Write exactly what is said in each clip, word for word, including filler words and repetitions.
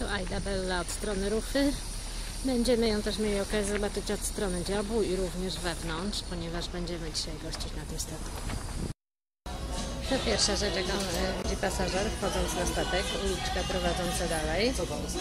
Aida Bella od strony Rufy. Będziemy ją też mieli okazję zobaczyć od strony dziobu i również wewnątrz, ponieważ będziemy dzisiaj gościć na tym statku. To pierwsza rzecz, jaką widzi pasażer wchodząc na statek, uliczka prowadząca dalej.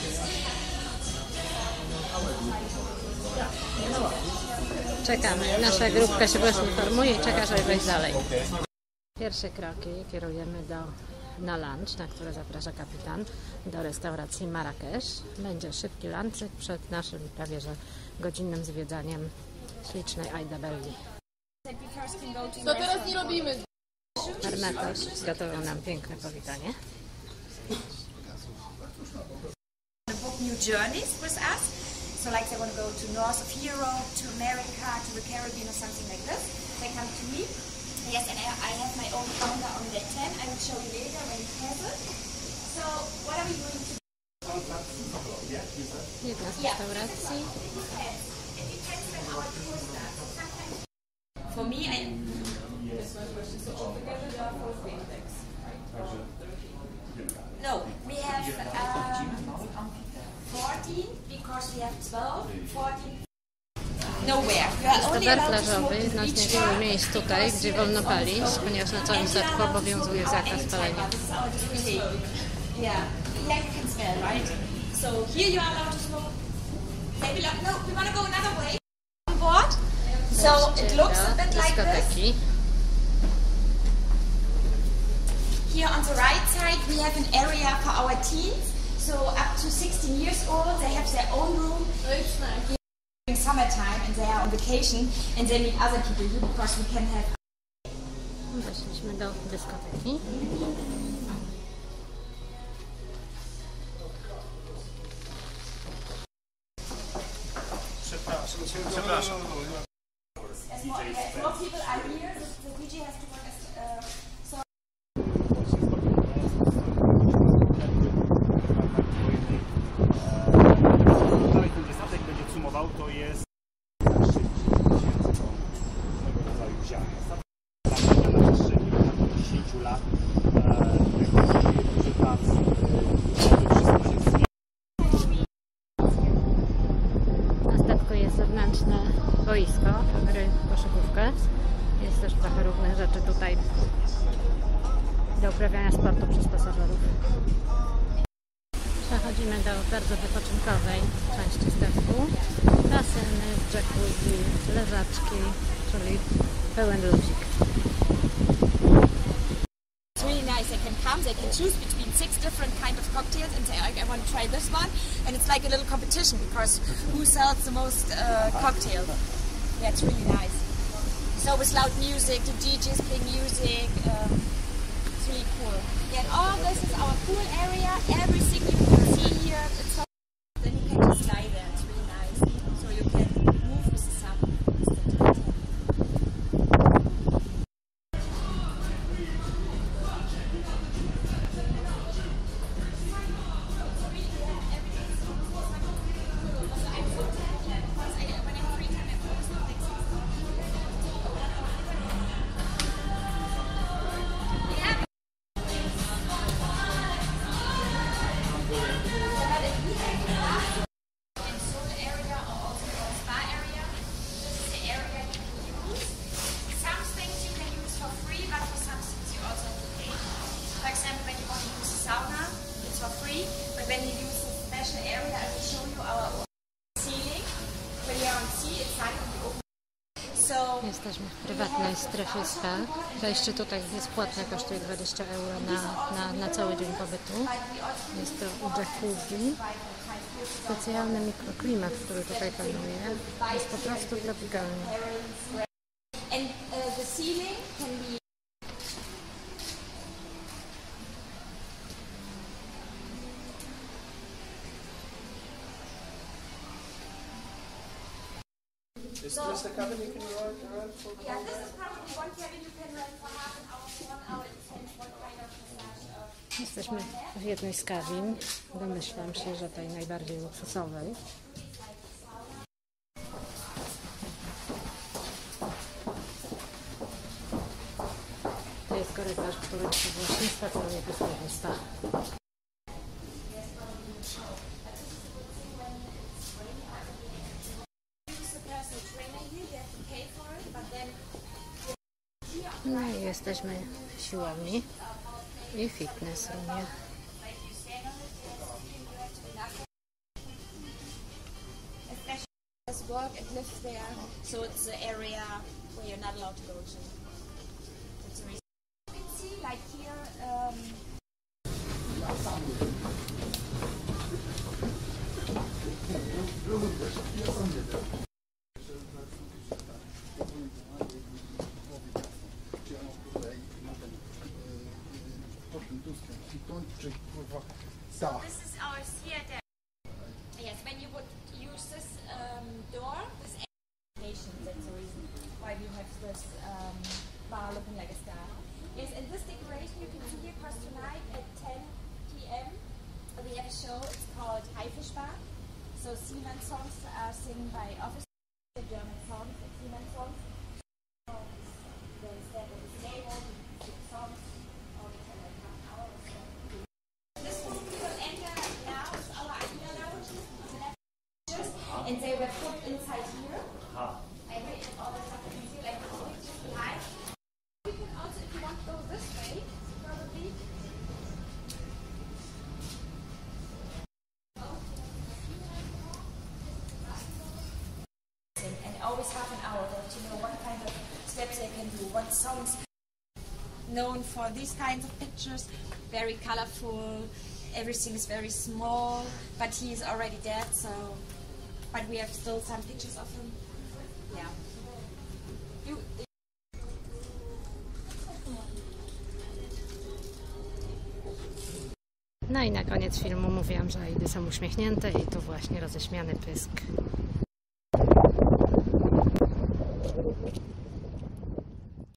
Czekamy. Nasza grupka się właśnie formuje i czeka, żeby wejść dalej. Pierwsze kroki kierujemy do, na lunch, na które zaprasza kapitan, do restauracji Marrakesz. Będzie szybki lunchik przed naszym prawie że godzinnym zwiedzaniem ślicznej Aida Belli. Co teraz nie robimy? Armator zgotował nam piękne powitanie. Book new journeys with us. So like they want to go to north of Europe, to America, to the Caribbean or something like this. They come to me. Yes, and I have my own counter on that tent. I will show you later when it has it. So what are we going to do? Jedna z restauracji. It depends when our tour starts. Sometimes for me, I... No, we have um, fourteen because we have twelve, fourteen. Nowhere. Jest to bar plażowy, jedno z niewielu miejsc tutaj, gdzie wolno palić, ponieważ na całym statku obowiązuje zakaz palenia. Yeah, yeah, you can smell, right? So here you are allowed to smoke. They will, no, we want to go another way on board. So it looks a bit like this. Here on the right side we have an area for our teens. So up to sixteen years old, they have their own room. In summertime and they are on vacation and they meet other people here because we can have. Weszliśmy do dyskoteki. Przepraszam, przepraszam. As more, as more people are here, the, the D J has to work as uh, so. Dalej ten statek będzie sumował, to jest tego rodzaju ziarna. Statek na przestrzeni dziesięciu lat duży plac, wszystko się zmieni. Na statku jest zewnętrzne boisko, gry w koszykówkę. Jest też trochę różnych rzeczy tutaj do uprawiania sportu przez pasażerów. Przechodzimy do bardzo wypoczynkowej części statku. Baseny, jacuzzi, leżaczki, czyli pełen ludzik. It's really nice. They can come, they can choose between six different kind of cocktails and say, I, I want to try this one. And it's like a little competition because who sells the most uh, cocktails. Yeah, it's really nice. So with loud music, the D Js play music. Um, it's really cool. Yeah, and all this is our pool area. Everything you can see here. It's so then you can just lie there. It's really nice. So you can move with the sun. When you use the special area, I will show you our ceiling. When you're on sea, it's like the open. So Jesteśmy w prywatnej strefie spa. Wejście tutaj jest płatne, kosztuje dwadzieścia euro na, na, na cały dzień pobytu. Jest to jacuzzi. Specjalny mikroklimat, który tutaj panuje. Jest po prostu tropikalny. And uh, the ceiling can be. Is this the cabin you can rent, rent for? Yeah, this is probably one cabin you can rent for half an hour, for one hour. It depends what kind of massage. Uh, Jesteśmy w jednej z kabin. Domyślam się, że tej najbardziej luksusowej. To jest korytarz, który właśnie stacjonuje dosłownie spa. Jesteśmy w siłowni i fitness roomie. Work and live there, so it's the area where you're not allowed to go to. That's the reason. You can see, like here, um, so this is our theater. Yes, when you would use this um, door, this animation, that's the reason why we have this um, bar looking like a star. Yes, and this decoration you can see here, because tonight at ten p m we have a show, it's called Haifisch Bar. So Seaman songs are sung by officers, the German songs, the Seaman songs. There's that in the stable, we sing songs, all the time like half an hour or so. This one we will enter now, it's our idea lounge. And they were put inside here. Ah. And we have all the stuff you can see, like the pictures behind. You can also, if you want to go this way, probably. And always half an hour to know what kind of steps they can do, what songs. Known for these kinds of pictures, very colorful, everything is very small, but he is already dead, so. But we have still some pictures of him. Yeah. You, No i na koniec filmu mówiłam, że Aidy są uśmiechnięte i tu właśnie roześmiany pysk